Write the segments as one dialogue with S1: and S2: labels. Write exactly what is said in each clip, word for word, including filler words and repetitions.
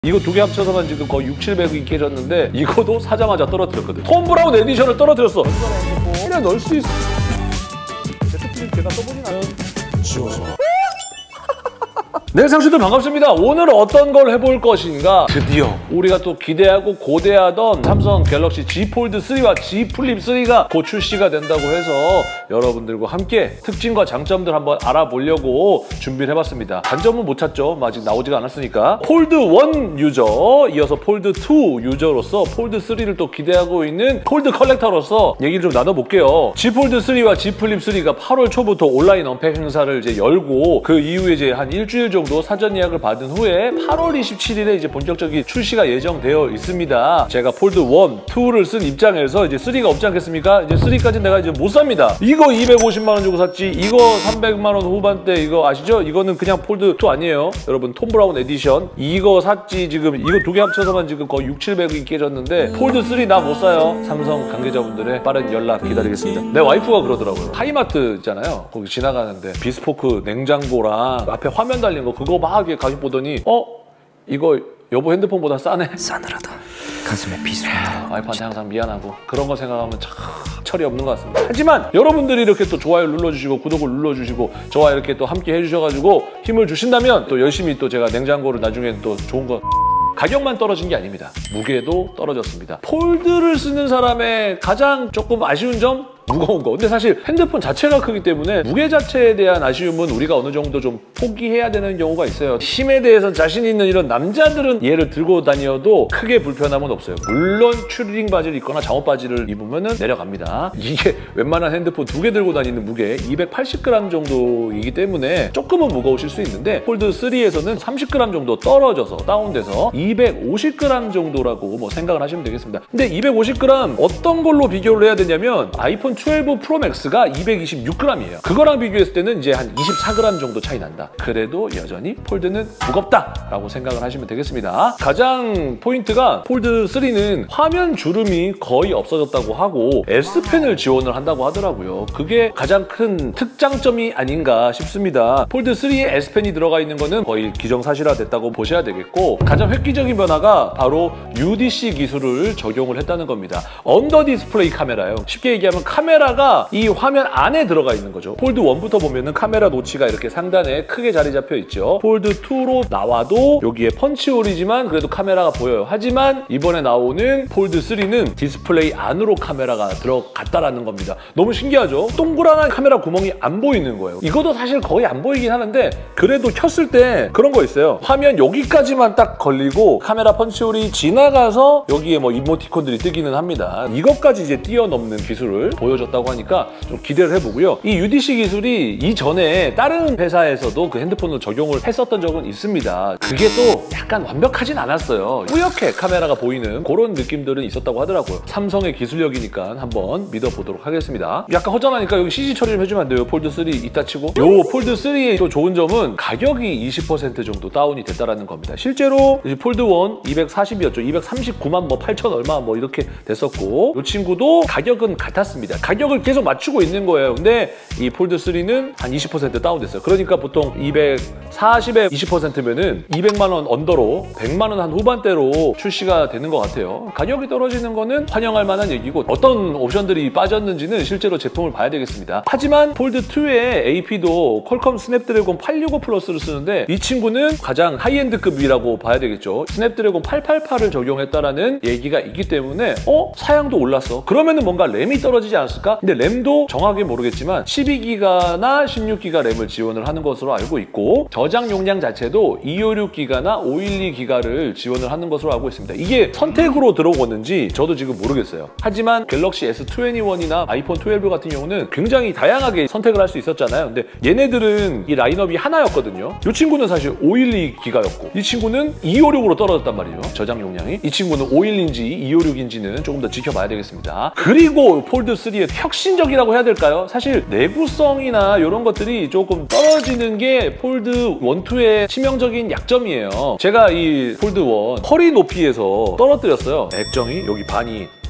S1: 이거 두 개 합쳐서만 지금 거의 육칠백이 깨졌는데 이거도 사자마자 떨어뜨렸거든. 톰 브라운 에디션을 떨어뜨렸어. 그래 넣을 수 있어. 제트플립 제가 써보진 않아요. 지워서. 네, 상추들 반갑습니다. 오늘 어떤 걸 해볼 것인가? 드디어 우리가 또 기대하고 고대하던 삼성 갤럭시 Z 폴드 쓰리와 Z 플립 쓰리가 곧 출시가 된다고 해서 여러분들과 함께 특징과 장점들 한번 알아보려고 준비를 해봤습니다. 단점은 못 찾죠. 아직 나오지가 않았으니까. 폴드 원 유저, 이어서 폴드 투 유저로서 폴드 쓰리를 또 기대하고 있는 폴드 컬렉터로서 얘기를 좀 나눠볼게요. Z 폴드 쓰리와 Z 플립 쓰리가 팔월 초부터 온라인 언팩 행사를 이제 열고 그 이후에 이제 한 일주일 정도 정도 사전 예약을 받은 후에 팔월 이십칠일에 이제 본격적인 출시가 예정되어 있습니다. 제가 폴드 원, 투를 쓴 입장에서 이제 쓰리가 없지 않겠습니까? 이제 쓰리까지는 내가 이제 못 삽니다. 이거 이백오십만 원 주고 샀지, 이거 삼백만 원 후반대 이거 아시죠? 이거는 그냥 폴드 투 아니에요. 여러분 톰 브라운 에디션 이거 샀지. 지금 이거 두 개 합쳐서만 지금 거의 육칠백이 깨졌는데 폴드 쓰리 나 못 사요. 삼성 관계자분들의 빠른 연락 기다리겠습니다. 내 와이프가 그러더라고요. 하이마트 있잖아요. 거기 지나가는데 비스포크 냉장고랑 앞에 화면 달린 거 그거 막 가격 보더니 어? 이거 여보 핸드폰보다 싸네?
S2: 싸늘하다. 가슴에 비수가 날아.
S1: 와이프한테 항상 미안하고 그런 거 생각하면 참 철이 없는 것 같습니다. 하지만 여러분들이 이렇게 또 좋아요를 눌러주시고 구독을 눌러주시고 저와 이렇게 또 함께 해주셔가지고 힘을 주신다면 또 열심히 또 제가 냉장고를 나중에 또 좋은 거 가격만 떨어진 게 아닙니다. 무게도 떨어졌습니다. 폴드를 쓰는 사람의 가장 조금 아쉬운 점? 무거운 거. 근데 사실 핸드폰 자체가 크기 때문에 무게 자체에 대한 아쉬움은 우리가 어느 정도 좀 포기해야 되는 경우가 있어요. 힘에 대해서 자신 있는 이런 남자들은 얘를 들고 다녀도 크게 불편함은 없어요. 물론 추리닝 바지를 입거나 잠옷 바지를 입으면 내려갑니다. 이게 웬만한 핸드폰 두 개 들고 다니는 무게 이백팔십 그램 정도이기 때문에 조금은 무거우실 수 있는데 폴드 쓰리에서는 삼십 그램 정도 떨어져서 다운돼서 이백오십 그램 정도라고 뭐 생각을 하시면 되겠습니다. 근데 이백오십 그램 어떤 걸로 비교를 해야 되냐면 아이폰 십이 프로 맥스가 이백이십육 그램이에요. 그거랑 비교했을 때는 이제 한 이십사 그램 정도 차이 난다. 그래도 여전히 폴드는 무겁다라고 생각을 하시면 되겠습니다. 가장 포인트가 폴드 쓰리는 화면 주름이 거의 없어졌다고 하고 S펜을 지원을 한다고 하더라고요. 그게 가장 큰 특장점이 아닌가 싶습니다. 폴드 쓰리에 S펜이 들어가 있는 거는 거의 기정사실화됐다고 보셔야 되겠고 가장 획기적인 변화가 바로 유디씨 기술을 적용을 했다는 겁니다. 언더 디스플레이 카메라예요. 쉽게 얘기하면 카메라가 이 화면 안에 들어가 있는 거죠. 폴드 원부터 보면은 카메라 노치가 이렇게 상단에 크게 자리 잡혀 있죠. 폴드 투로 나와도 여기에 펀치홀이지만 그래도 카메라가 보여요. 하지만 이번에 나오는 폴드 쓰리는 디스플레이 안으로 카메라가 들어갔다라는 겁니다. 너무 신기하죠? 동그란 카메라 구멍이 안 보이는 거예요. 이것도 사실 거의 안 보이긴 하는데 그래도 켰을 때 그런 거 있어요. 화면 여기까지만 딱 걸리고 카메라 펀치홀이 지나가서 여기에 뭐 이모티콘들이 뜨기는 합니다. 이것까지 이제 뛰어넘는 기술을 보여줬다고 하니까 좀 기대를 해보고요. 이 유디씨 기술이 이전에 다른 회사에서도 그 핸드폰으로 적용을 했었던 적은 있습니다. 그게 또 약간 완벽하진 않았어요. 뿌옇게 카메라가 보이는 그런 느낌들은 있었다고 하더라고요. 삼성의 기술력이니까 한번 믿어보도록 하겠습니다. 약간 허전하니까 여기 씨지 처리 좀 해주면 안 돼요? 폴드 쓰리 이따 치고. 요 폴드 쓰리의 또 좋은 점은 가격이 이십 퍼센트 정도 다운이 됐다는 겁니다. 실제로 폴드 원 이백사십이었죠. 이백삼십구만 뭐 팔천 얼마 뭐 이렇게 됐었고 이 친구도 가격은 같았습니다. 가격을 계속 맞추고 있는 거예요. 근데 이 폴드 쓰리는 한 이십 퍼센트 다운됐어요. 그러니까 보통 이백사십에 이십 퍼센트면은 이백만 원 언더로 백만 원 한 후반대로 출시가 되는 것 같아요. 가격이 떨어지는 거는 환영할 만한 얘기고 어떤 옵션들이 빠졌는지는 실제로 제품을 봐야 되겠습니다. 하지만 폴드 투의 에이피도 퀄컴 스냅드래곤 팔백육십오 플러스를 쓰는데 이 친구는 가장 하이엔드급이라고 봐야 되겠죠. 스냅드래곤 팔백팔십팔을 적용했다라는 얘기가 있기 때문에 어? 사양도 올랐어. 그러면은 뭔가 램이 떨어지지 않았을까? 근데 램도 정확히 모르겠지만 십이 기가나 십육 기가 램을 지원을 하는 것으로 알고 있고 저장 용량 자체도 이백오십육 기가나 오백십이 기가를 지원을 하는 것으로 알고 있습니다. 이게 선택으로 들어오는지 저도 지금 모르겠어요. 하지만 갤럭시 에스 이십일이나 아이폰 십이 같은 경우는 굉장히 다양하게 선택을 할 수 있었잖아요. 근데 얘네들은 이 라인업이 하나였거든요. 이 친구는 사실 오백십이 기가였고 이 친구는 이백오십육으로 떨어졌단 말이에요. 저장 용량이. 이 친구는 오백십인지 이백오십육인지는 조금 더 지켜봐야 되겠습니다. 그리고 폴드 쓰리의 혁신적이라고 해야 될까요? 사실 내구성이나 이런 것들이 조금 떨어지는 게 폴드 원, 투의 치명적인 약점이에요. 제가 이 폴드 원 허리 높이에서 떨어뜨렸어요. 액정이 여기 반이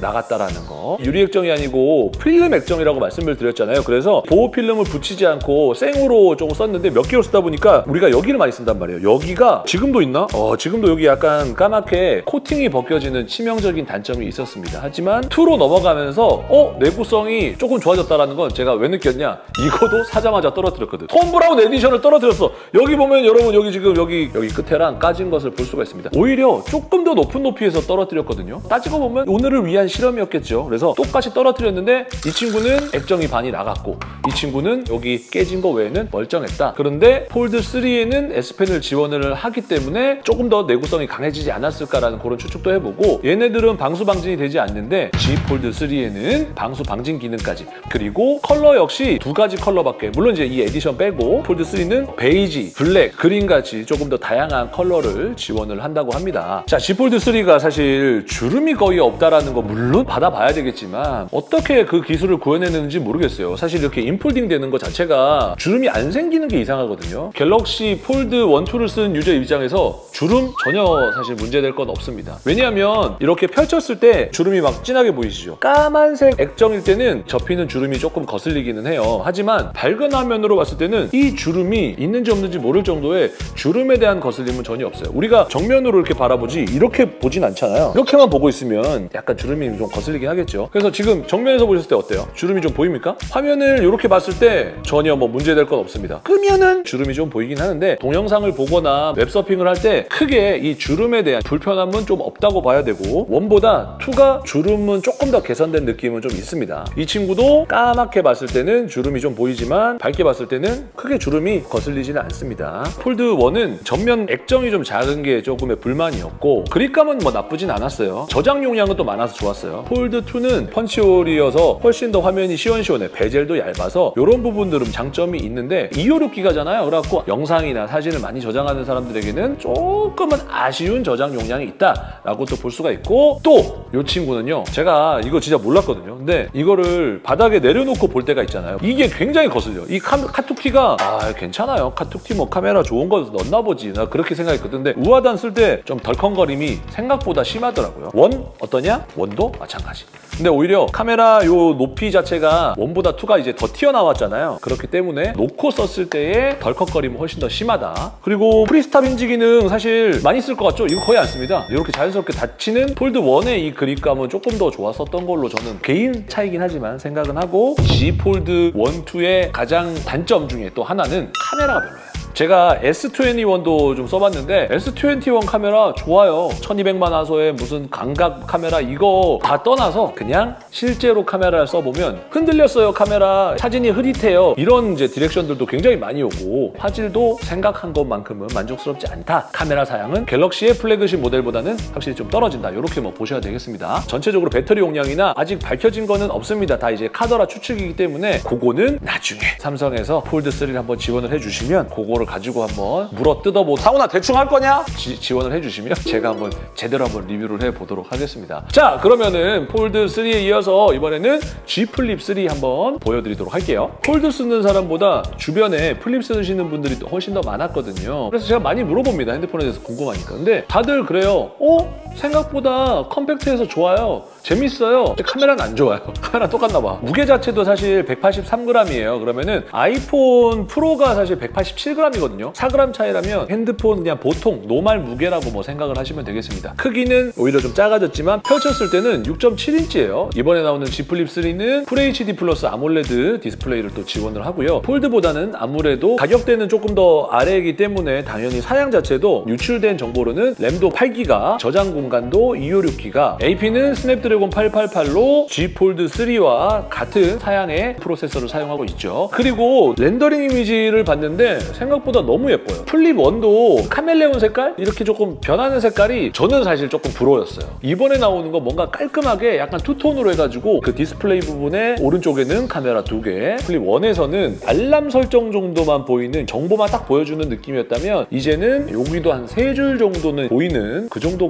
S1: 나갔다라는 거. 유리 액정이 아니고 필름 액정이라고 말씀을 드렸잖아요. 그래서 보호 필름을 붙이지 않고 생으로 조금 썼는데 몇 개월 쓰다 보니까 우리가 여기를 많이 쓴단 말이에요. 여기가 지금도 있나? 어, 지금도 여기 약간 까맣게 코팅이 벗겨지는 치명적인 단점이 있었습니다. 하지만 이로 넘어가면서 어? 내구성이 조금 좋아졌다는 건 제가 왜 느꼈냐? 이거도 사자마자 떨어뜨렸거든. 톰 브라운 에디션을 떨어뜨렸어. 여기 보면 여러분 여기 지금 여기 여기 끝에랑 까진 것을 볼 수가 있습니다. 오히려 조금 더 높은 높이에서 떨어뜨렸거든요. 따지고 보면 오늘을 위한 실험이었겠죠. 그래서 똑같이 떨어뜨렸는데 이 친구는 액정이 반이 나갔고 이 친구는 여기 깨진 거 외에는 멀쩡했다. 그런데 폴드 쓰리에는 S펜을 지원을 하기 때문에 조금 더 내구성이 강해지지 않았을까라는 그런 추측도 해보고 얘네들은 방수 방진이 되지 않는데 G 폴드 쓰리에는 방수 방진 기능까지 그리고 컬러 역시 두 가지 컬러밖에 물론 이제 이 에디션 빼고 폴드 쓰리는 베이지, 블랙, 그린같이 조금 더 다양한 컬러를 지원을 한다고 합니다. 자, G 폴드 쓰리가 사실 주름이 거의 없다라는 거 물론 받아봐야 되겠지만 어떻게 그 기술을 구해내는지 모르겠어요. 사실 이렇게 인폴딩 되는 것 자체가 주름이 안 생기는 게 이상하거든요. 갤럭시 폴드 원, 투를 쓴 유저 입장에서 주름 전혀 사실 문제될 건 없습니다. 왜냐하면 이렇게 펼쳤을 때 주름이 막 진하게 보이시죠? 까만색 액정일 때는 접히는 주름이 조금 거슬리기는 해요. 하지만 밝은 화면으로 봤을 때는 이 주름이 있는지 없는지 모를 정도의 주름에 대한 거슬림은 전혀 없어요. 우리가 정면으로 이렇게 바라보지 이렇게 보진 않잖아요. 이렇게만 보고 있으면 약간 주름이 좀 거슬리긴 하겠죠. 그래서 지금 정면에서 보셨을 때 어때요? 주름이 좀 보입니까? 화면을 이렇게 봤을 때 전혀 뭐 문제될 건 없습니다. 끄면은 주름이 좀 보이긴 하는데 동영상을 보거나 웹서핑을 할 때 크게 이 주름에 대한 불편함은 좀 없다고 봐야 되고 원보다 투가 주름은 조금 더 개선된 느낌은 좀 있습니다. 이 친구도 까맣게 봤을 때는 주름이 좀 보이지만 밝게 봤을 때는 크게 주름이 거슬리지는 않습니다. 폴드 원은 전면 액정이 좀 작은 게 조금의 불만이었고 그립감은 뭐 나쁘진 않았어요. 저장 용량은 또 많아서 좋았어요. 폴드 투는 펀치홀이어서 훨씬 더 화면이 시원시원해. 베젤도 얇아서 이런 부분들은 장점이 있는데 이백오십육 기가잖아요. 그래갖고 영상이나 사진을 많이 저장하는 사람들에게는 조금은 아쉬운 저장 용량이 있다라고 또 볼 수가 있고 또 이 친구는요. 제가 이거 진짜 몰랐거든요. 근데 이거를 바닥에 내려놓고 볼 때가 있잖아요. 이게 굉장히 거슬려. 이 카, 카툭키가 아 괜찮아요. 카툭키 뭐 카메라 좋은 거 넣나 보지. 나 그렇게 생각했거든. 근데 우아단 쓸 때 좀 덜컹거림이 생각보다 심하더라고요. 원 어떠냐? 원도 마찬가지. 근데 오히려 카메라 요 높이 자체가 원보다 투가 이제 더 튀어나왔잖아요. 그렇기 때문에 놓고 썼을 때의 덜컥거림은 훨씬 더 심하다. 그리고 프리스탑 힌지 기능 사실 많이 쓸 것 같죠? 이거 거의 안 씁니다. 이렇게 자연스럽게 닫히는 폴드 원의 이 그립감은 조금 더 좋았었던 걸로 저는 개인 차이긴 하지만 생각은 하고 G 폴드 원, 투의 가장 단점 중에 또 하나는 카메라가 별로예요. 제가 에스 이십일도 좀 써봤는데 에스 이십일 카메라 좋아요. 천이백만 화소의 무슨 광각 카메라 이거 다 떠나서 그냥 실제로 카메라를 써보면 흔들렸어요 카메라, 사진이 흐릿해요. 이런 이제 디렉션들도 굉장히 많이 오고 화질도 생각한 것만큼은 만족스럽지 않다. 카메라 사양은 갤럭시의 플래그십 모델보다는 확실히 좀 떨어진다. 이렇게 뭐 보셔야 되겠습니다. 전체적으로 배터리 용량이나 아직 밝혀진 거는 없습니다. 다 이제 카더라 추측이기 때문에 그거는 나중에 삼성에서 폴드 쓰리를 한번 지원을 해주시면 그거를 가지고 한번 물어 뜯어보 사우나 대충 할 거냐? 지, 지원을 해주시면 제가 한번 제대로 한번 리뷰를 해보도록 하겠습니다. 자, 그러면은 폴드 쓰리에 이어서 이번에는 G 플립 쓰리 한번 보여드리도록 할게요. 폴드 쓰는 사람보다 주변에 플립 쓰시는 분들이 훨씬 더 많았거든요. 그래서 제가 많이 물어봅니다. 핸드폰에 대해서 궁금하니까. 근데 다들 그래요. 어? 생각보다 컴팩트해서 좋아요. 재밌어요. 근데 카메라는 안 좋아요. 카메라 똑같나 봐. 무게 자체도 사실 백팔십삼 그램이에요. 그러면은 아이폰 프로가 사실 백팔십칠 그램이거든요. 사 그램 차이라면 핸드폰 그냥 보통 노말 무게라고 뭐 생각을 하시면 되겠습니다. 크기는 오히려 좀 작아졌지만 펼쳤을 때는 육 점 칠 인치예요. 이번에 나오는 G 플립 쓰리는 풀에이치디 플러스 아몰레드 디스플레이를 또 지원을 하고요. 폴드보다는 아무래도 가격대는 조금 더 아래이기 때문에 당연히 사양 자체도 유출된 정보로는 램도 팔 기가, 저장 공간도 이백오십육 기가, 에이피는 스냅드래곤 팔백팔십팔로 G 폴드 쓰리와 같은 사양의 프로세서를 사용하고 있죠. 그리고 렌더링 이미지를 봤는데 생각보다 너무 예뻐요. 플립 원도 카멜레온 색깔? 이렇게 조금 변하는 색깔이 저는 사실 조금 부러웠어요. 이번에 나오는 거 뭔가 깔끔하게 약간 투톤으로 해가지고 그 디스플레이 부분에 오른쪽에는 카메라 두 개, 플립 원에서는 알람 설정 정도만 보이는 정보만 딱 보여주는 느낌이었다면 이제는 여기도 한 세 줄 정도는 보이는 그 정도 커버가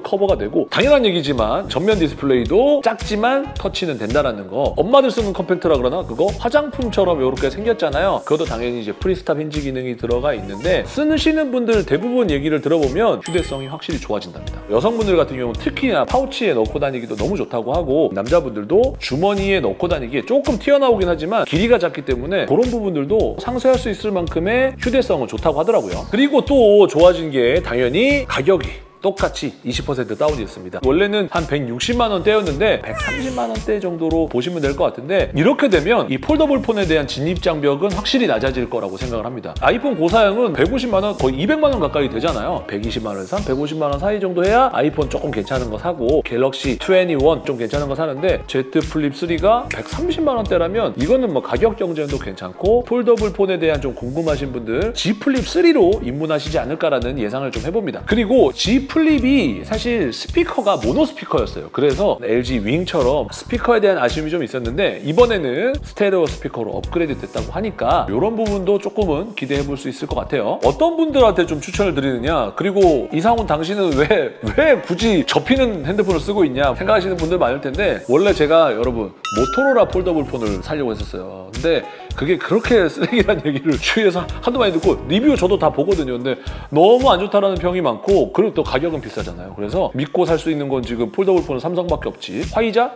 S1: 되고, 당연한 얘기지만 전면 디스플레이도 작지만 터치는 된다라는 거. 엄마들 쓰는 컴팩트라 그러나 그거 화장품처럼 이렇게 생겼잖아요. 그것도 당연히 이제 프리스탑 힌지 기능이 들어가 있는데, 쓰시는 분들 대부분 얘기를 들어보면 휴대성이 확실히 좋아진답니다. 여성분들 같은 경우는 특히나 파우치에 넣고 다니기도 너무 좋다고 하고, 남자분들도 주머니에 넣고 다니기에 조금 튀어나오긴 하지만 길이가 작기 때문에 그런 부분들도 상쇄할 수 있을 만큼의 휴대성은 좋다고 하더라고요. 그리고 또 좋아진 게 당연히 가격이 똑같이 이십 퍼센트 다운이 있습니다. 원래는 한 백육십만 원대였는데 백삼십만 원대 정도로 보시면 될 것 같은데, 이렇게 되면 이 폴더블 폰에 대한 진입 장벽은 확실히 낮아질 거라고 생각을 합니다. 아이폰 고사양은 백오십만 원, 거의 이백만 원 가까이 되잖아요. 백이십만 원에서 한 백오십만 원 사이 정도 해야 아이폰 조금 괜찮은 거 사고, 갤럭시 이십일 좀 괜찮은 거 사는데 Z 플립 쓰리가 백삼십만 원대라면 이거는 뭐 가격 경쟁도 괜찮고, 폴더블 폰에 대한 좀 궁금하신 분들 Z 플립 쓰리로 입문하시지 않을까라는 예상을 좀 해봅니다. 그리고 Z 플립이 사실 스피커가 모노 스피커였어요. 그래서 엘지 윙처럼 스피커에 대한 아쉬움이 좀 있었는데, 이번에는 스테레오 스피커로 업그레이드 됐다고 하니까 이런 부분도 조금은 기대해 볼 수 있을 것 같아요. 어떤 분들한테 좀 추천을 드리느냐, 그리고 이상훈 당신은 왜, 왜 굳이 접히는 핸드폰을 쓰고 있냐 생각하시는 분들 많을 텐데, 원래 제가 여러분 모토로라 폴더블 폰을 사려고 했었어요. 근데 그게 그렇게 쓰레기라는 얘기를 주위에서 한두 많이 듣고, 리뷰 저도 다 보거든요. 근데 너무 안 좋다라는 평이 많고, 그리고 또 가격은 비싸잖아요. 그래서 믿고 살 수 있는 건 지금 폴더블 폰은 삼성밖에 없지. 화이자?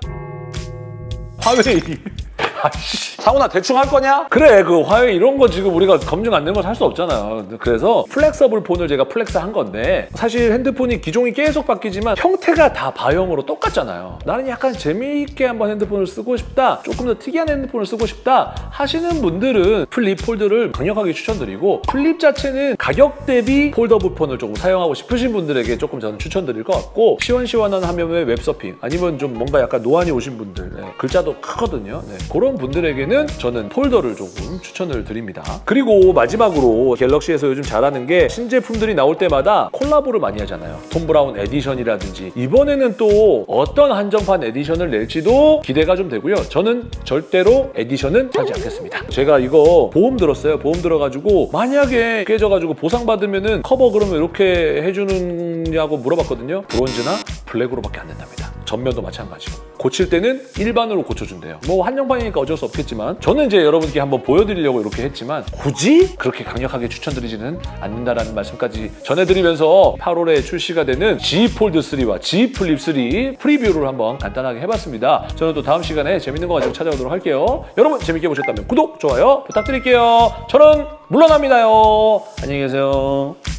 S1: 화웨이. 아이씨. 상훈아 대충 할 거냐? 그래, 그 화웨이 이런 거 지금 우리가 검증 안 된 거 살 수 없잖아. 그래서 플렉서블 폰을 제가 플렉스 한 건데, 사실 핸드폰이 기종이 계속 바뀌지만 형태가 다 바형으로 똑같잖아요. 나는 약간 재미있게 한번 핸드폰을 쓰고 싶다, 조금 더 특이한 핸드폰을 쓰고 싶다 하시는 분들은 플립 폴드를 강력하게 추천드리고, 플립 자체는 가격 대비 폴더블 폰을 조금 사용하고 싶으신 분들에게 조금 저는 추천드릴 것 같고, 시원시원한 화면의 웹서핑, 아니면 좀 뭔가 약간 노안이 오신 분들, 네, 글자도 크거든요. 네, 그런 분들에게는 저는 폴더를 조금 추천을 드립니다. 그리고 마지막으로 갤럭시에서 요즘 잘하는 게, 신제품들이 나올 때마다 콜라보를 많이 하잖아요. 톰 브라운 에디션이라든지, 이번에는 또 어떤 한정판 에디션을 낼지도 기대가 좀 되고요. 저는 절대로 에디션은 사지 않겠습니다. 제가 이거 보험 들었어요. 보험 들어가지고 만약에 깨져가지고 보상받으면은 커버 그러면 이렇게 해주느냐고 물어봤거든요. 브론즈나 블랙으로밖에 안 된답니다. 전면도 마찬가지고, 고칠 때는 일반으로 고쳐준대요. 뭐 한정판이니까 어쩔 수 없겠지만, 저는 이제 여러분께 한번 보여드리려고 이렇게 했지만 굳이 그렇게 강력하게 추천드리지는 않는다라는 말씀까지 전해드리면서, 팔월에 출시가 되는 Z 폴드 쓰리와 Z 플립 쓰리 프리뷰를 한번 간단하게 해봤습니다. 저는 또 다음 시간에 재밌는 거 가지고 찾아오도록 할게요. 여러분 재밌게 보셨다면 구독, 좋아요 부탁드릴게요. 저는 물러납니다요. 안녕히 계세요.